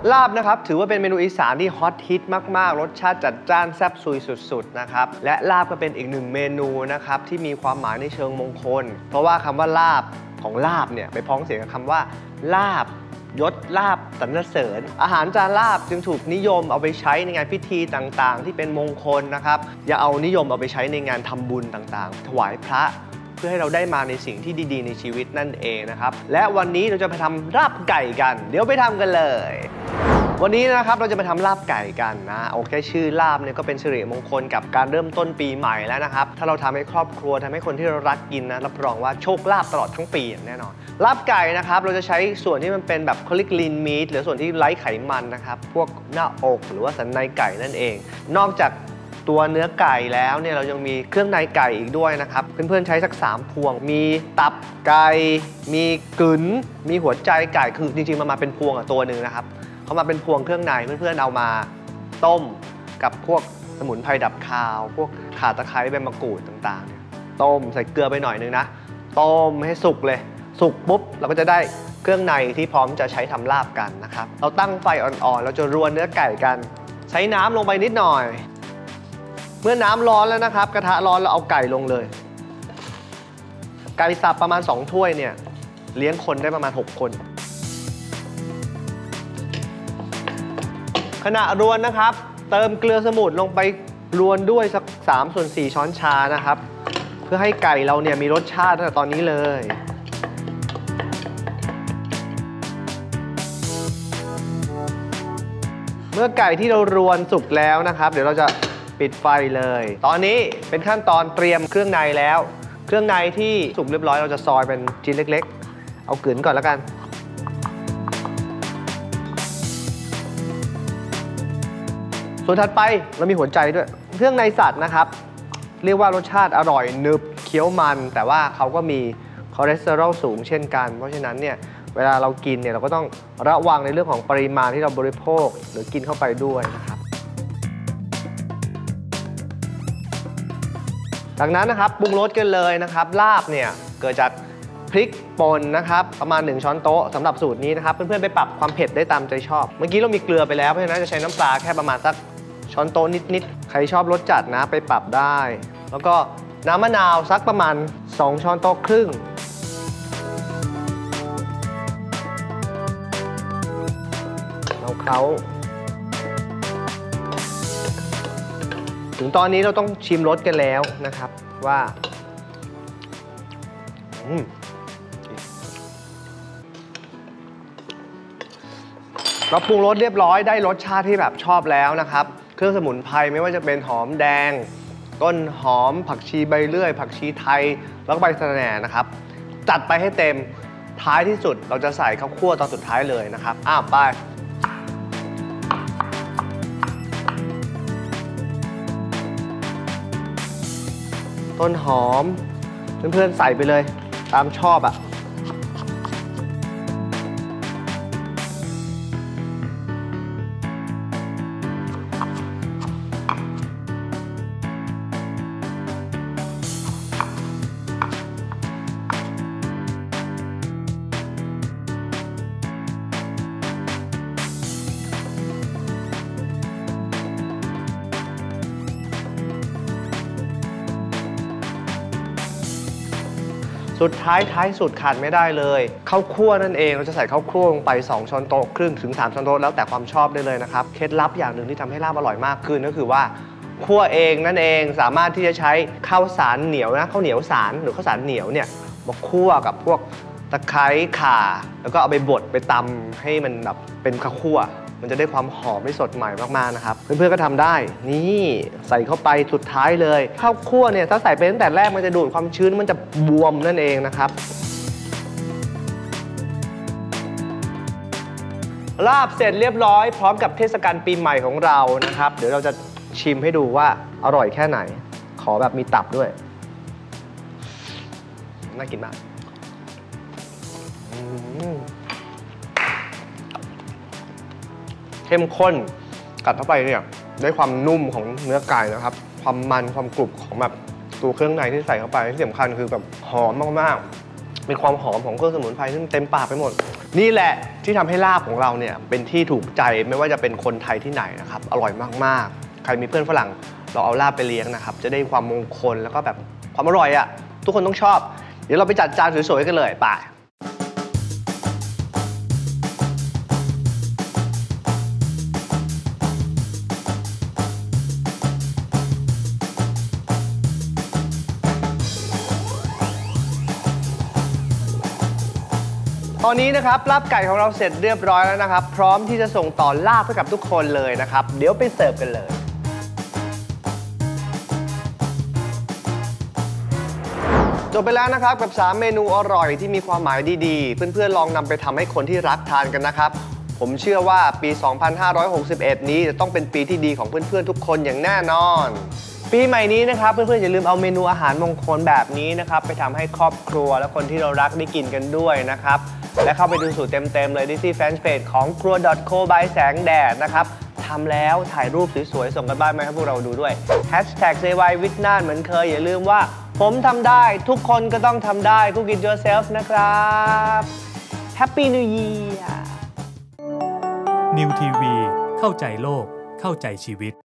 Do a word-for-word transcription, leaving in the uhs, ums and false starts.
ลาบนะครับถือว่าเป็นเมนูอีสานที่ฮอตฮิตมากๆรสชาติจัดจ้านแซ่บซุยสุดๆนะครับและลาบก็เป็นอีกหนึ่งเมนูนะครับที่มีความหมายในเชิงมงคลเพราะว่าคำว่าลาบของลาบเนี่ยไปพ้องเสียงกับคำว่าลาบยศลาบสรรเสริญอาหารจานลาบจึงถูกนิยมเอาไปใช้ในงานพิธีต่างๆที่เป็นมงคลนะครับอย่าเอานิยมเอาไปใช้ในงานทำบุญต่างๆถวายพระเพื่อให้เราได้มาในสิ่งที่ดีๆในชีวิตนั่นเองนะครับและวันนี้เราจะไปทำลาบไก่กันเดี๋ยวไปทำกันเลยวันนี้นะครับเราจะไปทำลาบไก่กันนะโอเคชื่อลาบเนี่ยก็เป็นสิริมงคลกับการเริ่มต้นปีใหม่แล้วนะครับถ้าเราทำให้ครอบครัวทำให้คนที่เรารักกินนะรับรองว่าโชคลาภตลอดทั้งปีอย่างแน่นอนลาบไก่นะครับเราจะใช้ส่วนที่มันเป็นแบบเขาเรียกลีนมีทหรือส่วนที่ไร้ไขมันนะครับพวกหน้าอกหรือว่าสันในไก่นั่นเองนอกจากตัวเนื้อไก่แล้วเนี่ยเรายังมีเครื่องในไก่อีกด้วยนะครับเพื่อนๆใช้สักสามพวงมีตับไก่มีกึ๋นมีหัวใจไก่คือจริงๆมันมาเป็นพวงอะตัวหนึ่งนะครับเขามาเป็นพวงเครื่องในเพื่อนๆเอามาต้มกับพวกสมุนไพรดับคาวพวกข่าตะไคร้ใบมะกรูดต่างๆเนี่ยต้มใส่เกลือไปหน่อยนึงนะต้มให้สุกเลยสุกปุ๊บเราก็จะได้เครื่องในที่พร้อมจะใช้ทำลาบกันนะครับเราตั้งไฟอ่อนๆเราจะรวนเนื้อไก่กันใช้น้ำลงไปนิดหน่อยเมื่อน้ำร้อนแล้วนะครับกระทะร้อนเราเอาไก่ลงเลยไก่สับประมาณสองถ้วยเนี่ยเลี้ยงคนได้ประมาณหกคนขณะรวนนะครับเติมเกลือสมุนลงไปรวนด้วยสักสามส่วนสี่ช้อนชานะครับเพื่อให้ไก่เราเนี่ยมีรสชาติตั้งแต่ตอนนี้เลยเมื่อไก่ที่เรารวนสุกแล้วนะครับเดี๋ยวเราจะปิดไฟเลยตอนนี้เป็นขั้นตอนเตรียมเครื่องในแล้วเครื่องในที่สุกเรียบร้อยเราจะซอยเป็นชิ้นเล็กๆเอากลืนก่อนแล้วกันส่วนถัดไปเรามีหัวใจด้วยเครื่องในสัตว์นะครับเรียกว่ารสชาติอร่อยหนึบเคี้ยวมันแต่ว่าเขาก็มีคอเลสเตอรอลสูงเช่นกันเพราะฉะนั้นเนี่ยเวลาเรากินเนี่ยเราก็ต้องระวังในเรื่องของปริมาณที่เราบริโภคหรือกินเข้าไปด้วยนะครับจากนั้นนะครับปรุงรสกันเลยนะครับลาบเนี่ยเกิดจากพริกป่นนะครับประมาณหนึ่งช้อนโต๊ะสำหรับสูตรนี้นะครับเพื่อนๆไปปรับความเผ็ดได้ตามใจชอบเมื่อกี้เรามีเกลือไปแล้วเพราะฉะนั้นจะใช้น้ำปลาแค่ประมาณสักช้อนโต๊ะนิดๆใครชอบรสจัดนะไปปรับได้แล้วก็น้ำมะนาวสักประมาณสองช้อนโต๊ะครึ่งเราเขาถึงตอนนี้เราต้องชิมรสกันแล้วนะครับว่าเราปรุงรสเรียบร้อยได้รสชาติที่แบบชอบแล้วนะครับเครื่องสมุนไพรไม่ว่าจะเป็นหอมแดงต้นหอมผักชีใบเลื่อยผักชีไทยแล้วก็ใบสะระแหน่นะครับจัดไปให้เต็มท้ายที่สุดเราจะใส่ข้าวคั่วตอนสุดท้ายเลยนะครับอ้าวไปต้นหอมเพื่อนๆใส่ไปเลยตามชอบอะสุดท้ายท้ายสุดขาดไม่ได้เลยข้าวคั่วนั่นเองเราจะใส่ข้าวคั่วลงไปสองช้อนโต๊ะครึ่งถึงสามช้อนโต๊ะแล้วแต่ความชอบได้เลยนะครับเคล็ดลับอย่างหนึ่งที่ทำให้ลาบอร่อยมากขึ้นก็คือว่าคั่วเองนั่นเองสามารถที่จะใช้ข้าวสารเหนียวนะข้าวเหนียวสารหรือข้าวสารเหนียวเนี่ยมาคั่วกับพวกตะไคร้ข่าแล้วก็เอาไปบดไปตำให้มันแบบเป็นข้าวคั่วมันจะได้ความหอมที่สดใหม่มากๆนะครับเพื่อนๆก็ทำได้นี่ใส่เข้าไปสุดท้ายเลยข้าวคั่วเนี่ยถ้าใส่ไปตั้งแต่แรกมันจะดูดความชื้นมันจะบวมนั่นเองนะครับลาบเสร็จเรียบร้อยพร้อมกับเทศกาลปีใหม่ของเรานะครับเดี๋ยวเราจะชิมให้ดูว่าอร่อยแค่ไหนขอแบบมีตับด้วยน่ากินมากเข้มข้นกัดเข้าไปเนี่ยได้ความนุ่มของเนื้อไก่นะครับความมันความกรุบของแบบตัวเครื่องในที่ใส่เข้าไปที่สำคัญคือแบบหอมมากๆมีความหอมของเครื่องสมุนไพรที่เต็มปากไปหมดนี่แหละที่ทำให้ลาบของเราเนี่ยเป็นที่ถูกใจไม่ว่าจะเป็นคนไทยที่ไหนนะครับอร่อยมากๆใครมีเพื่อนฝรั่งเราเอาลาบไปเลี้ยงนะครับจะได้ความมงคลแล้วก็แบบความอร่อยอะทุกคนต้องชอบเดี๋ยวเราไปจัดจานสวยๆกันเลยไปตอนนี้นะครับลาบไก่ของเราเสร็จเรียบร้อยแล้วนะครับพร้อมที่จะส่งต่อลาบให้กับทุกคนเลยนะครับเดี๋ยวไปเสิร์ฟกันเลยจบไปแล้วนะครับกับสามเมนูอร่อยที่มีความหมายดีๆเพื่อนๆลองนำไปทำให้คนที่รักทานกันนะครับผมเชื่อว่าปี สองพันห้าร้อยหกสิบเอ็ด นี้จะต้องเป็นปีที่ดีของเพื่อนๆทุกคนอย่างแน่นอนปีใหม่นี้นะครับเพื่อนๆอย่าลืมเอาเมนูอาหารมงคลแบบนี้นะครับไปทำให้ครอบครัวและคนที่เรารักได้กินกันด้วยนะครับและเข้าไปดูสูตรเต็มๆเลยที่แฟนเพจของครัว .co by แสงแดดนะครับทำแล้วถ่ายรูปสวยๆส่งกันบ้านมาให้พวกเราดูด้วย แฮชแท็ก เซ วาย วิท น่านเหมือนเคยอย่าลืมว่าผมทำได้ทุกคนก็ต้องทำได้ Cook it yourself นะครับ Happy New Year นิวทีวีเข้าใจโลกเข้าใจชีวิต